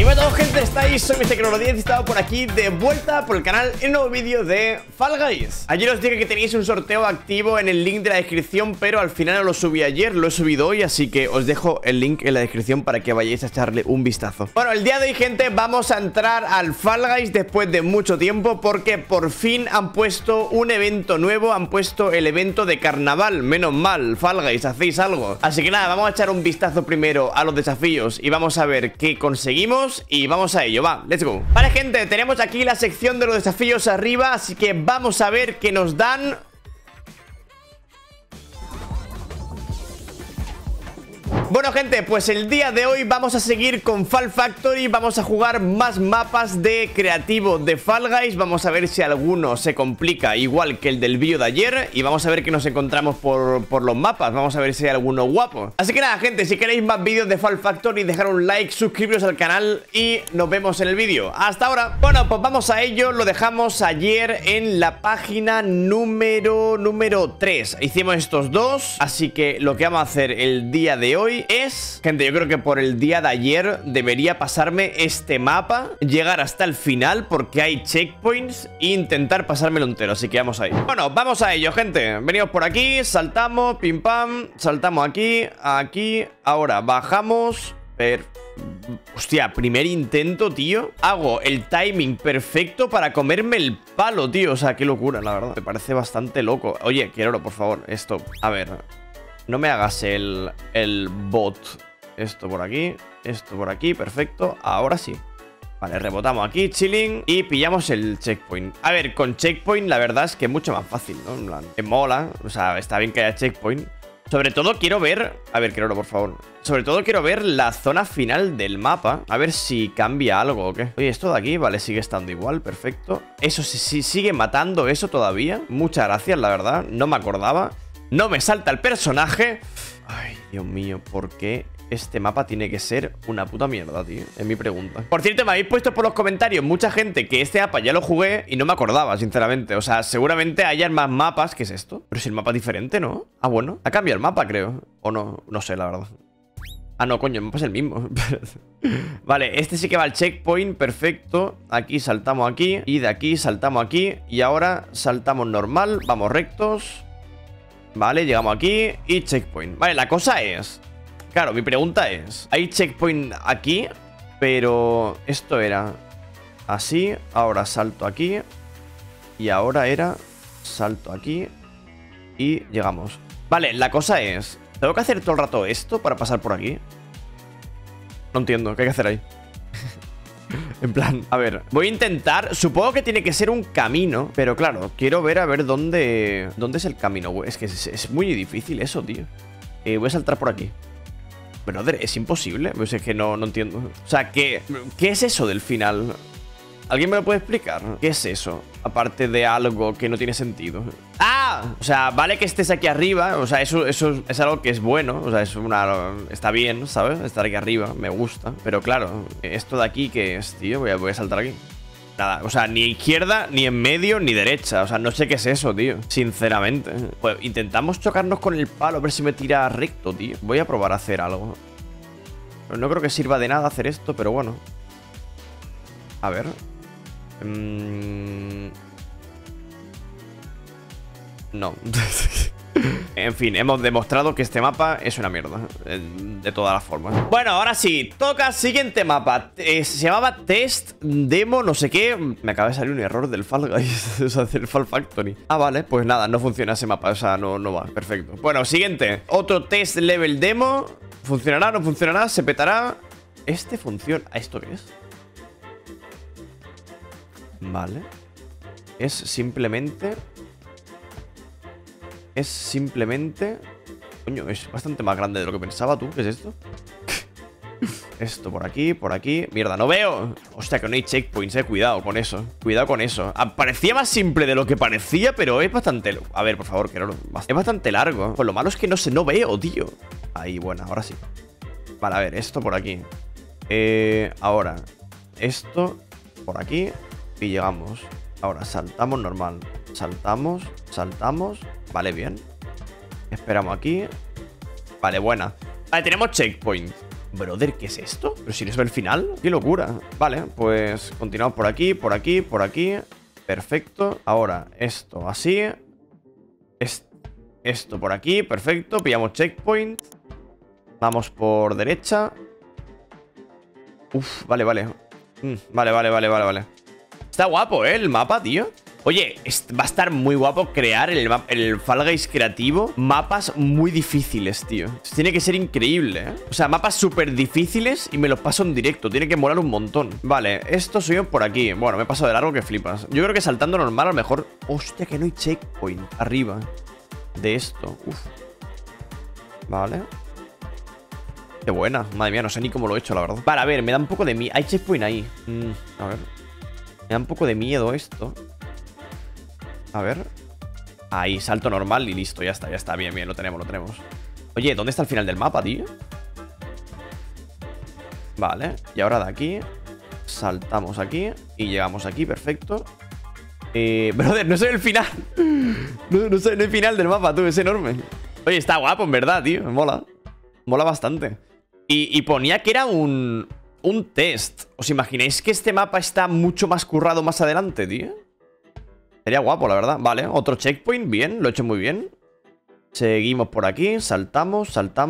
Bueno, gente, estáis, soy MrKeroro10 y estaba por aquí de vuelta por el canal en un nuevo vídeo de Fall Guys. Ayer os dije que tenéis un sorteo activo en el link de la descripción, pero al final no lo subí ayer, lo he subido hoy, así que os dejo el link en la descripción para que vayáis a echarle un vistazo. Bueno, el día de hoy, gente, vamos a entrar al Fall Guys después de mucho tiempo, porque por fin han puesto un evento nuevo, han puesto el evento de carnaval. Menos mal, Fall Guys, hacéis algo. Así que nada, vamos a echar un vistazo primero a los desafíos y vamos a ver qué conseguimos. Y vamos a ello, va, let's go. Vale, gente, tenemos aquí la sección de los desafíos arriba, así que vamos a ver qué nos dan. Bueno, gente, pues el día de hoy vamos a seguir con Fall Factory. Vamos a jugar más mapas de creativo de Fall Guys. Vamos a ver si alguno se complica igual que el del vídeo de ayer. Y vamos a ver qué nos encontramos por los mapas. Vamos a ver si hay alguno guapo. Así que nada, gente, si queréis más vídeos de Fall Factory, dejar un like, suscribiros al canal y nos vemos en el vídeo. ¡Hasta ahora! Bueno, pues vamos a ello. Lo dejamos ayer en la página número 3. Hicimos estos dos, así que lo que vamos a hacer el día de hoy es, gente, yo creo que por el día de ayer debería pasarme este mapa, llegar hasta el final porque hay checkpoints e intentar pasármelo entero, así que vamos ahí. Bueno, vamos a ello, gente. Venimos por aquí, saltamos, pim pam, saltamos aquí, aquí, ahora bajamos. Hostia, primer intento, tío. Hago el timing perfecto para comerme el palo, tío. O sea, qué locura, la verdad. Me parece bastante loco. Oye, Keroro, por favor, esto, a ver, no me hagas el bot. Esto por aquí, perfecto. Ahora sí. Vale, rebotamos aquí, chilling. Y pillamos el checkpoint. A ver, con checkpoint la verdad es que es mucho más fácil, ¿no? En plan, que mola, o sea, está bien que haya checkpoint. Sobre todo quiero ver, a ver, Keroro, por favor. Sobre todo quiero ver la zona final del mapa. A ver si cambia algo o qué. Oye, esto de aquí, vale, sigue estando igual, perfecto. Eso sí, sigue matando eso todavía. Muchas gracias, la verdad, no me acordaba. No me salta el personaje. Ay, Dios mío, ¿por qué este mapa tiene que ser una puta mierda, tío? Es mi pregunta. Por cierto, me habéis puesto por los comentarios mucha gente que este mapa ya lo jugué y no me acordaba, sinceramente. O sea, seguramente hayan más mapas. ¿Qué es esto? Pero si el mapa es diferente, ¿no? Ah, bueno, ha cambiado el mapa, creo. O no, no sé, la verdad. Ah, no, coño, el mapa es el mismo. Vale, este sí que va al checkpoint, perfecto. Aquí saltamos aquí y de aquí saltamos aquí. Y ahora saltamos normal, vamos rectos. Vale, llegamos aquí y checkpoint. Vale, la cosa es, claro, mi pregunta es, hay checkpoint aquí, pero esto era así, ahora salto aquí y ahora era salto aquí y llegamos. Vale, la cosa es, ¿tengo que hacer todo el rato esto para pasar por aquí? No entiendo, ¿qué hay que hacer ahí? En plan, a ver, voy a intentar. Supongo que tiene que ser un camino, pero claro, quiero ver a ver dónde es el camino, güey. Es que es muy difícil eso, tío. Voy a saltar por aquí. Brother, es imposible. Pues es que no entiendo. O sea, ¿qué es eso del final? ¿Alguien me lo puede explicar? ¿Qué es eso? Aparte de algo que no tiene sentido. ¡Ah! O sea, vale que estés aquí arriba. O sea, eso es algo que es bueno. O sea, está bien, ¿sabes? Estar aquí arriba, me gusta. Pero claro, esto de aquí, ¿qué es, tío? Voy a saltar aquí. Nada, o sea, ni izquierda, ni en medio, ni derecha. O sea, no sé qué es eso, tío. Sinceramente. Pues intentamos chocarnos con el palo, a ver si me tira recto, tío. Voy a probar a hacer algo. Pero no creo que sirva de nada hacer esto, pero bueno. A ver. No. En fin, hemos demostrado que este mapa es una mierda, de todas las formas. Bueno, ahora sí, toca siguiente mapa. Se llamaba Test Demo, no sé qué. Me acaba de salir un error del Fall Guys. O sea, del Fall Factory. Ah, vale, pues nada, no funciona ese mapa. O sea, no va, perfecto. Bueno, siguiente, otro Test Level Demo. ¿Funcionará? ¿No funcionará? ¿Se petará? Este funciona. ¿Esto qué es? Vale. Es simplemente... Coño, es bastante más grande de lo que pensaba, tú. ¿Qué es esto? Esto por aquí, por aquí. Mierda, no veo. Hostia, que no hay checkpoints, cuidado con eso. Cuidado con eso. Parecía más simple de lo que parecía, pero es bastante... A ver, por favor, que no... Es bastante largo. Pues lo malo es que no veo, tío. Ahí, bueno, ahora sí. Vale, a ver, esto por aquí. Ahora, esto por aquí. Y llegamos. Ahora, saltamos normal. Saltamos, saltamos. Vale, bien. Esperamos aquí. Vale, buena. Vale, tenemos checkpoint. Brother, ¿qué es esto? Pero si no es el final, qué locura. Vale, pues continuamos por aquí, por aquí, por aquí. Perfecto. Ahora, esto así. Esto por aquí, perfecto. Pillamos checkpoint. Vamos por derecha. Uf, vale, vale. Vale. Está guapo, ¿eh? El mapa, tío. Oye, va a estar muy guapo crear el Fall Guys creativo. Mapas muy difíciles, tío. Tiene que ser increíble, ¿eh? O sea, mapas súper difíciles y me los paso en directo. Tiene que molar un montón. Vale, esto soy yo por aquí. Bueno, me he pasado de largo que flipas. Yo creo que saltando normal a lo mejor... Hostia, que no hay checkpoint arriba de esto. Uf. Vale. Qué buena. Madre mía, no sé ni cómo lo he hecho, la verdad. Vale, a ver, me da un poco de miedo. Hay checkpoint ahí. A ver. Me da un poco de miedo esto. A ver. Ahí, salto normal y listo. Ya está. Bien, lo tenemos. Oye, ¿dónde está el final del mapa, tío? Vale. Y ahora de aquí saltamos aquí y llegamos aquí, perfecto. Brother, no sé el final. No sé el final del mapa, tú, es enorme. Oye, está guapo, en verdad, tío. Me mola. Mola bastante. Y ponía que era un test. ¿Os imagináis que este mapa está mucho más currado más adelante, tío? Sería guapo, la verdad. Vale, otro checkpoint, bien, lo he hecho muy bien. Seguimos por aquí, saltamos.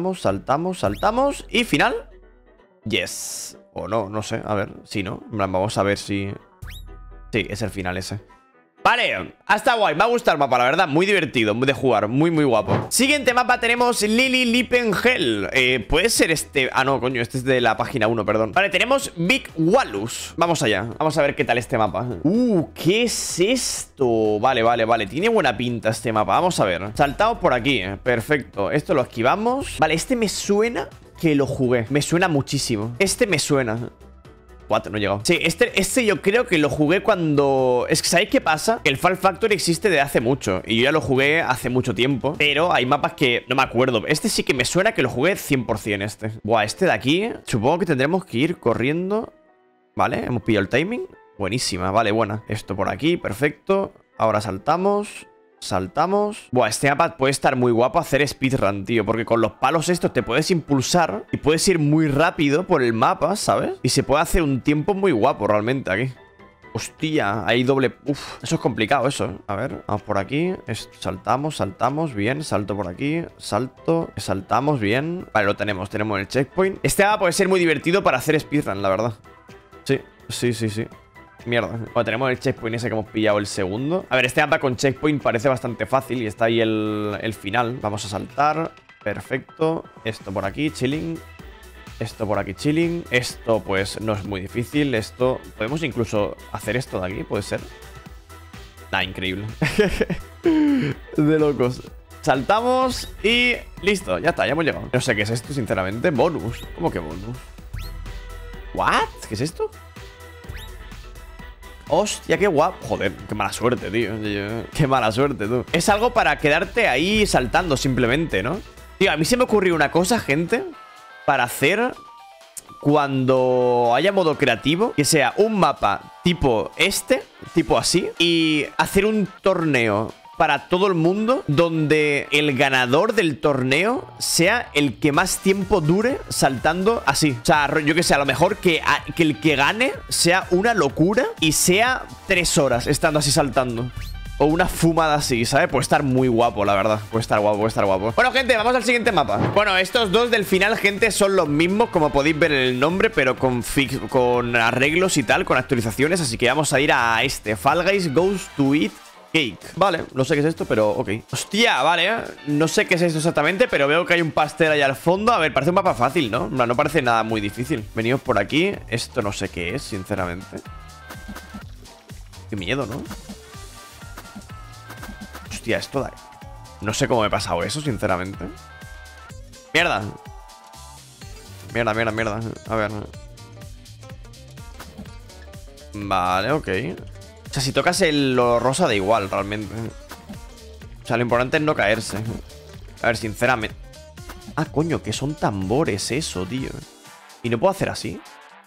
Y final. Yes. O no, no sé, a ver, si no. Vamos a ver si... Sí, es el final ese. Vale, hasta guay, me ha gustado el mapa, la verdad. Muy divertido de jugar, muy guapo. Siguiente mapa tenemos Lily Lippenhell. Puede ser este... Ah, no, coño, este es de la página 1, perdón. Vale, tenemos Big Walus. Vamos allá, vamos a ver qué tal este mapa. ¿Qué es esto? Vale. Tiene buena pinta este mapa, vamos a ver. Saltamos por aquí, perfecto. Esto lo esquivamos. Vale, este me suena que lo jugué. Me suena muchísimo. Este me suena... What? No he llegado. Sí, este yo creo que lo jugué cuando... Es que, ¿sabéis qué pasa? Que el Fall Factory existe desde hace mucho. Y yo ya lo jugué hace mucho tiempo. Pero hay mapas que no me acuerdo. Este sí que me suena que lo jugué 100% este. Buah, este de aquí supongo que tendremos que ir corriendo. Vale, hemos pillado el timing. Buenísima, vale, buena. Esto por aquí, perfecto. Ahora saltamos... Buah, este mapa puede estar muy guapo hacer speedrun, tío. Porque con los palos estos te puedes impulsar y puedes ir muy rápido por el mapa, ¿sabes? Y se puede hacer un tiempo muy guapo realmente aquí. Hostia, hay doble... Uf, eso es complicado eso, ¿eh? A ver, vamos por aquí. Saltamos, bien. Salto por aquí, saltamos, bien. Vale, lo tenemos el checkpoint. Este mapa puede ser muy divertido para hacer speedrun, la verdad. Sí. Mierda. Bueno, tenemos el checkpoint ese que hemos pillado el segundo. A ver, este mapa con checkpoint parece bastante fácil y está ahí el final. Vamos a saltar. Perfecto. Esto por aquí, chilling. Esto por aquí, chilling. Esto, pues, no es muy difícil. Esto... Podemos incluso hacer esto de aquí, ¿puede ser? Nah, increíble. De locos. Saltamos y... Listo, ya está, ya hemos llegado. No sé qué es esto, sinceramente. Bonus. ¿Cómo que bonus? ¿What? ¿Qué es esto? Hostia, qué guapo. Joder, qué mala suerte, tío. Qué mala suerte, tú. Es algo para quedarte ahí saltando simplemente, ¿no? Tío, a mí se me ocurrió una cosa, gente, para hacer cuando haya modo creativo, que sea un mapa tipo este, tipo así, y hacer un torneo para todo el mundo donde el ganador del torneo sea el que más tiempo dure saltando así. O sea, yo que sé, a lo mejor que el que gane sea una locura y sea 3 horas estando así saltando. O una fumada así, ¿sabes? Puede estar muy guapo, la verdad. Puede estar guapo. Bueno, gente, vamos al siguiente mapa. Bueno, estos dos del final, gente, son los mismos, como podéis ver en el nombre, pero con arreglos y tal, con actualizaciones. Así que vamos a ir a este. Fall Guys Goes to Eat Cake. Vale, no sé qué es esto, pero ok. Hostia, vale, no sé qué es esto exactamente, pero veo que hay un pastel ahí al fondo. A ver, parece un mapa fácil, ¿no? No parece nada muy difícil. Venimos por aquí. Esto no sé qué es, sinceramente. Qué miedo, ¿no? Hostia, esto da... No sé cómo me he pasado eso, sinceramente. ¡Mierda! Mierda. A ver. Vale, ok. O sea, si tocas lo rosa da igual, realmente. O sea, lo importante es no caerse. A ver, sinceramente... Ah, coño, que son tambores eso, tío. ¿Y no puedo hacer así?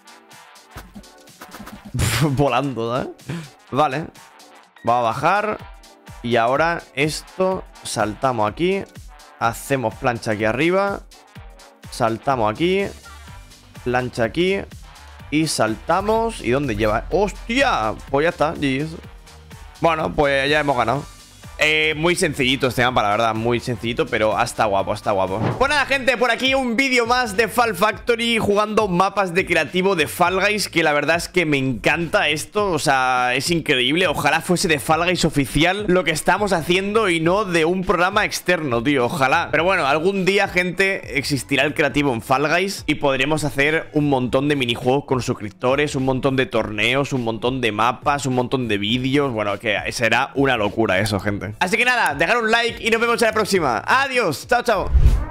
Volando, ¿eh? Vale. Va a bajar. Y ahora esto... Saltamos aquí. Hacemos plancha aquí arriba. Saltamos aquí. Lancha aquí. Y saltamos. ¿Y dónde lleva? ¡Hostia! Pues ya está, GG's. Bueno, pues ya hemos ganado. Muy sencillito este mapa, la verdad, muy sencillito, pero está guapo, está guapo. Pues nada, gente, por aquí un vídeo más de Fall Factory jugando mapas de creativo de Fall Guys, que la verdad es que me encanta esto, o sea, es increíble. Ojalá fuese de Fall Guys oficial lo que estamos haciendo y no de un programa externo, tío, ojalá. Pero bueno, algún día, gente, existirá el creativo en Fall Guys y podremos hacer un montón de minijuegos con suscriptores, un montón de torneos, un montón de mapas, un montón de vídeos. Bueno, que será una locura eso, gente. Así que nada, dejar un like y nos vemos en la próxima. Adiós, chao, chao.